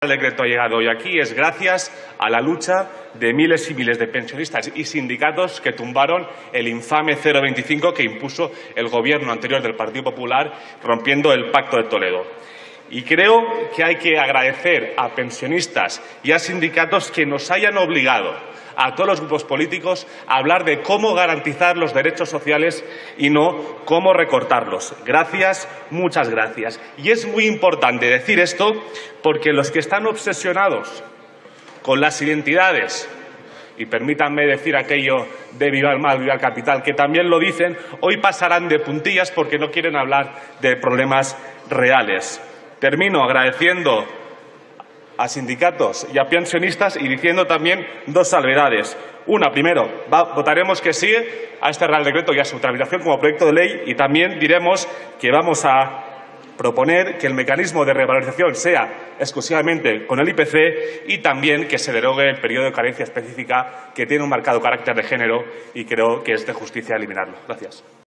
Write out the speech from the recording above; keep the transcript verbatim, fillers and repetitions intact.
El decreto ha llegado hoy aquí es gracias a la lucha de miles y miles de pensionistas y sindicatos que tumbaron el infame cero coma veinticinco que impuso el gobierno anterior del Partido Popular, rompiendo el Pacto de Toledo. Y creo que hay que agradecer a pensionistas y a sindicatos que nos hayan obligado a todos los grupos políticos a hablar de cómo garantizar los derechos sociales y no cómo recortarlos. Gracias, muchas gracias. Y es muy importante decir esto porque los que están obsesionados con las identidades, y permítanme decir aquello de viva el mal, viva el capital, que también lo dicen, hoy pasarán de puntillas porque no quieren hablar de problemas reales. Termino agradeciendo a sindicatos y a pensionistas y diciendo también dos salvedades. Una, primero, va, votaremos que sí a este Real Decreto y a su tramitación como proyecto de ley, y también diremos que vamos a proponer que el mecanismo de revalorización sea exclusivamente con el I P C y también que se derogue el periodo de carencia específica, que tiene un marcado carácter de género y creo que es de justicia eliminarlo. Gracias.